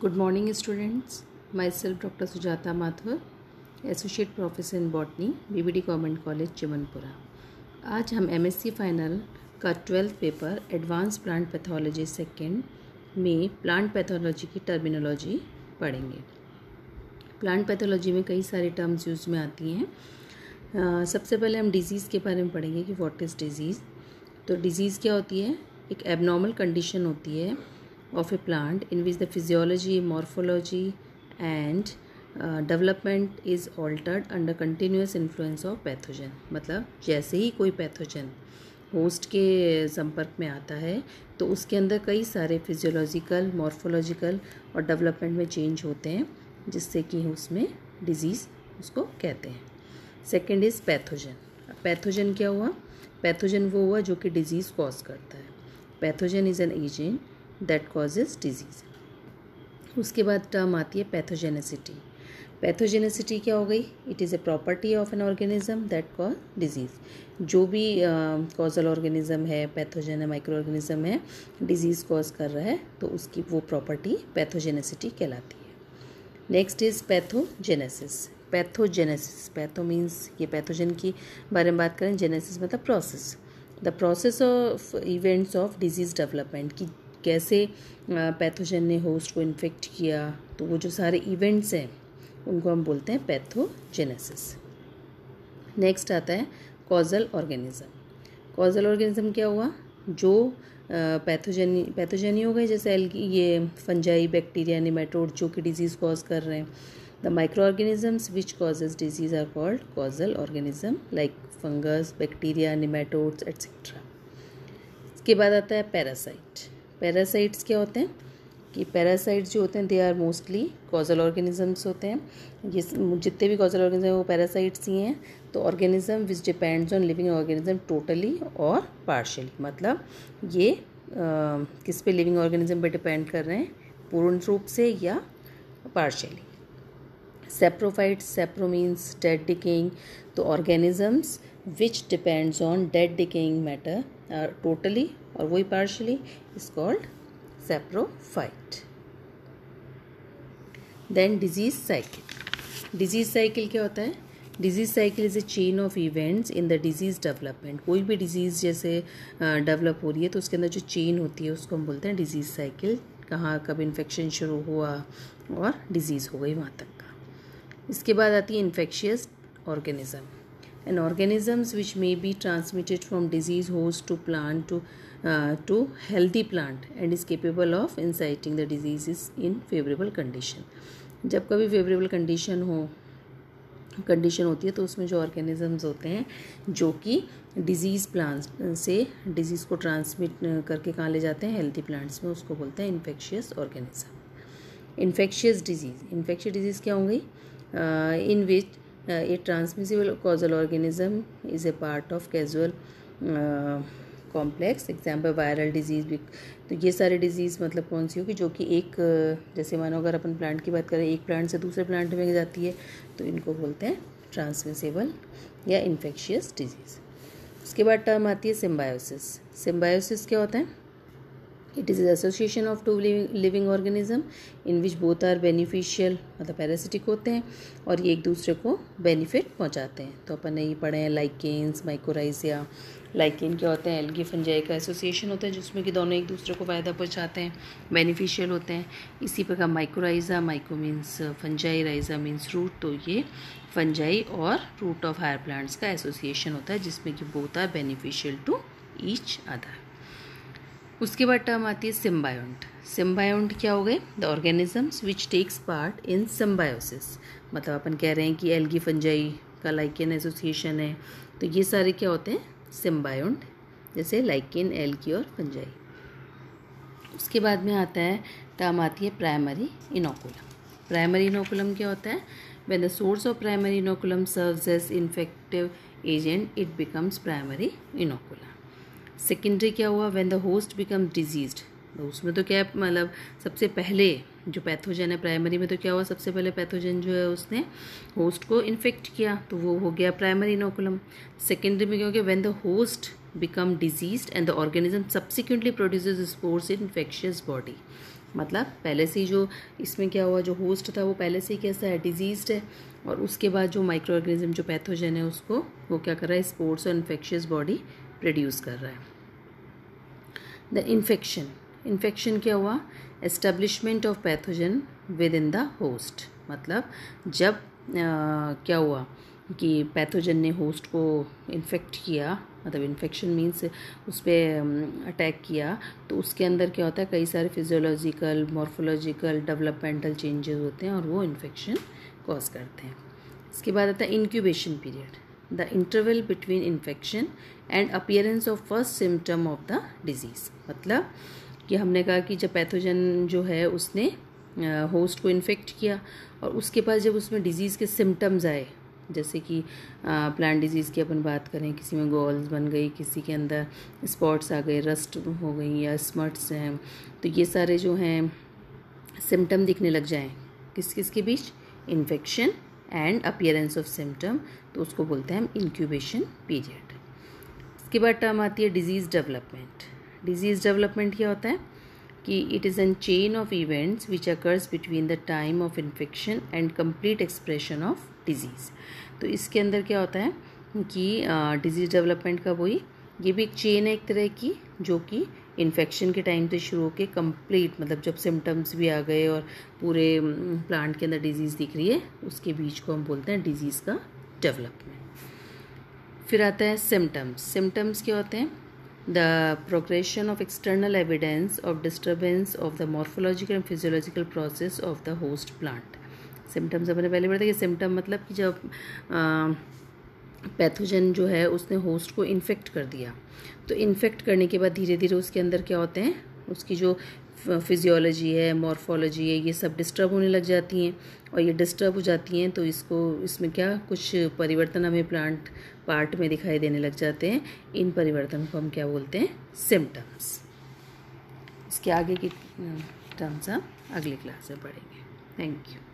Good morning students. Myself Dr. Sujata Mathur, Associate Professor in Botany, BBD Government College, Chimanpura. आज हम MSc final का 12th paper advance plant pathology second में plant pathology की terminology पढ़ेंगे। Plant pathology में कई सारी टर्म्स यूज में आती हैं। सबसे पहले हम डिजीज़ के बारे में पढ़ेंगे कि व्हाट इज़ डिजीज़। तो डिजीज़ क्या होती है? एक एबनॉर्मल कंडीशन होती है of a plant in which the physiology, morphology and development is altered under continuous influence of pathogen। मतलब जैसे ही कोई पैथोजन होस्ट के संपर्क में आता है तो उसके अंदर कई सारे फिजियोलॉजिकल, मॉर्फोलॉजिकल और डेवलपमेंट में चेंज होते हैं जिससे कि उसमें डिजीज़ उसको कहते हैं। Second is pathogen. पैथोजन क्या हुआ? पैथोजन वो हुआ जो कि डिजीज़ कॉज करता है। Pathogen is an agent that causes disease. उसके बाद टर्म आती है पैथोजेनेसिटी। पैथोजेनेसिटी क्या हो गई? It is a property of an organism that cause disease. जो भी कॉजल ऑर्गेनिज्म है, पैथोजन है, माइक्रो ऑर्गेनिज्म है, डिजीज़ कॉज कर रहा है तो उसकी वो प्रॉपर्टी पैथोजेनेसिटी कहलाती है। Next is pathogenesis. Pathogenesis, patho means ये पैथोजन की बारे में बात करें, जेनेसिस मतलब process. The process of events of disease development की कैसे पैथोजन ने होस्ट को इन्फेक्ट किया, तो वो जो सारे इवेंट्स हैं उनको हम बोलते हैं पैथोजेनेसिस। नेक्स्ट आता है कॉजल ऑर्गेनिज्म। कॉजल ऑर्गेनिज्म क्या हुआ? जो पैथोजन हो गए, जैसे ये फंजाई, बैक्टीरिया, निमेटोड जो कि डिजीज़ कॉज कर रहे हैं। The micro organisms which causes disease are called causal organism like fungus, bacteria, nematodes etcetera. इसके बाद आता है पैरासाइट। पैरासाइट्स क्या होते हैं कि पैरासाइट्स जो होते हैं they are mostly causal organisms होते हैं। ये जितने भी कॉजल ऑर्गेनिज्म हैं वो पैरासाइट्स ही हैं। तो organism which depends on living organism totally और पार्शियली, मतलब ये किस पे लिविंग ऑर्गेनिज्म पे डिपेंड कर रहे हैं, पूर्ण रूप से या partially. Saprophytes, sapro means dead decaying. तो organisms which depends on dead decaying matter totally और वही partially is called saprophyte। Then disease cycle। disease cycle क्या होता है? disease cycle is a chain of events in the disease development। कोई भी disease जैसे develop हो रही है तो उसके अंदर जो चेन होती है उसको हम बोलते हैं डिजीज़ साइकिल। कहाँ कब इन्फेक्शन शुरू हुआ और डिजीज़ हो गई वहाँ तक का। इसके बाद आती है infectious organism. and organisms which may be transmitted from disease host to plant to healthy plant and is capable of inciting the diseases in favorable condition। जब कभी favorable condition होती है तो उसमें जो ऑर्गेनिजम्स होते हैं जो कि डिजीज़ प्लांट्स से डिजीज़ को ट्रांसमिट करके कहाँ ले जाते हैं, हेल्थी प्लांट्स में, उसको बोलते हैं इन्फेक्शियस ऑर्गेनिज्म। इन्फेक्शियस डिजीज़ क्या होंगी? In which a transmissible causal organism is a part of causal complex। Example viral disease. तो ये सारे डिजीज़ मतलब कौन सी होगी? जो कि एक जैसे मानो अगर अपन प्लांट की बात करें, एक प्लांट से दूसरे प्लांट में जाती है तो इनको बोलते हैं ट्रांसमिसिबल या इन्फेक्शियस डिजीज़। उसके बाद टर्म आती है सिम्बायोसिस। सिम्बायोसिस क्या होता है? It is association of two living organism in which both are beneficial, मतलब पैरासिटिक होते हैं और ये एक दूसरे को बेनिफिट पहुंचाते हैं। तो अपन ने ये पढ़े हैं लाइकेन्स, माइकोराइजिया। लाइकेन क्या होते हैं? एल्गी फंजाई का एसोसिएशन होता है जिसमें कि दोनों एक दूसरे को फ़ायदा पहुंचाते हैं, बेनिफिशियल होते हैं। इसी प्रकार mycorrhiza, myco means fungi, rhiza means root. तो ये फंजाई और रूट ऑफ हायर प्लांट्स का एसोसिएशन होता है जिसमें कि both are beneficial to each other. उसके बाद टर्म आती है सिम्बायोंट। सिम्बायोंट क्या हो गए? The organisms which takes part in symbiosis. मतलब अपन कह रहे हैं कि एल्गी फंजाई का लाइकेन एसोसिएशन है तो ये सारे क्या होते हैं? सिम्बायोंट, जैसे लाइकेन, एल्गी और फंजाई। उसके बाद में आता है टर्म आती है प्राइमरी इनोकुलम। प्राइमरी इनोकुलम क्या होता है? When the source of primary inoculum serves as infective agent it becomes primary inoculum. Secondary क्या हुआ? When the host become diseased. तो उसमें तो क्या मतलब सबसे पहले जो पैथोजन है प्राइमरी में तो क्या हुआ? सबसे पहले पैथोजन जो है उसने होस्ट को इन्फेक्ट किया तो वो हो गया प्राइमरी इनोकुलम। सेकेंडरी में क्या हो गया? When the host become diseased and the organism subsequently produces spores in infectious body। मतलब पहले से ही जो इसमें क्या हुआ, जो होस्ट था वो पहले से ही कैसा है, डिजीज्ड है, और उसके बाद जो माइक्रो ऑर्गेनिज्म जो पैथोजन है उसको वो क्या कर रहा है, स्पोर्स और इन्फेक्शियस बॉडी प्रोड्यूस कर रहा है। द इन्फेक्शन क्या हुआ, establishment of pathogen within the host, मतलब जब क्या हुआ कि पैथोजन ने होस्ट को इन्फेक्ट किया, मतलब इन्फेक्शन मीन्स उस पर अटैक किया, तो उसके अंदर क्या होता है, कई सारे फिजियोलॉजिकल, मॉर्फोलॉजिकल, डेवलपमेंटल चेंजेस होते हैं और वो इन्फेक्शन कॉज करते हैं। इसके बाद आता है incubation period, the interval between infection and appearance of first symptom of the disease, मतलब कि हमने कहा कि जब पैथोजन जो है उसने होस्ट को इन्फेक्ट किया और उसके बाद जब उसमें डिजीज़ के सिम्टम्स आए, जैसे कि प्लांट डिजीज़ की अपन बात करें, किसी में गॉल्स बन गई, किसी के अंदर स्पॉट्स आ गए, रस्ट हो गई या स्मट्स हैं, तो ये सारे जो हैं सिम्टम दिखने लग जाएं किस किस के बीच, infection and appearance of symptom, तो उसको बोलते हैं हम इंक्यूबेशन पीरियड। इसके बाद टर्म आती है डिजीज़ डेवलपमेंट। डिजीज़ डेवलपमेंट क्या होता है कि it is an chain of events which occurs between the time of infection and complete expression of disease. तो इसके अंदर क्या होता है कि डिजीज़ डेवलपमेंट का वही, ये भी एक चेन है एक तरह की, जो कि इन्फेक्शन के टाइम से शुरू होकर कंप्लीट, मतलब जब सिम्टम्स भी आ गए और पूरे प्लांट के अंदर डिजीज़ दिख रही है, उसके बीच को हम बोलते हैं डिजीज़ का डेवलपमेंट। फिर आता है सिम्टम्स। सिम्टम्स क्या होते हैं, the progression of external evidence of disturbance of the morphological and physiological process of the host plant. Symptoms अपने पहले पढ़ा था कि सिम्टम मतलब कि जब पैथोजन जो है उसने होस्ट को इन्फेक्ट कर दिया, तो इन्फेक्ट करने के बाद धीरे धीरे उसके अंदर क्या होते हैं, उसकी जो फिजियोलॉजी है, मॉर्फोलॉजी है, ये सब डिस्टर्ब होने लग जाती हैं, और ये डिस्टर्ब हो जाती हैं तो इसमें क्या कुछ परिवर्तन हमें प्लांट पार्ट में दिखाई देने लग जाते हैं। इन परिवर्तन को हम क्या बोलते हैं, सिम्टम्स। इसके आगे की टर्म्स हम अगली क्लास में पढ़ेंगे। Thank you.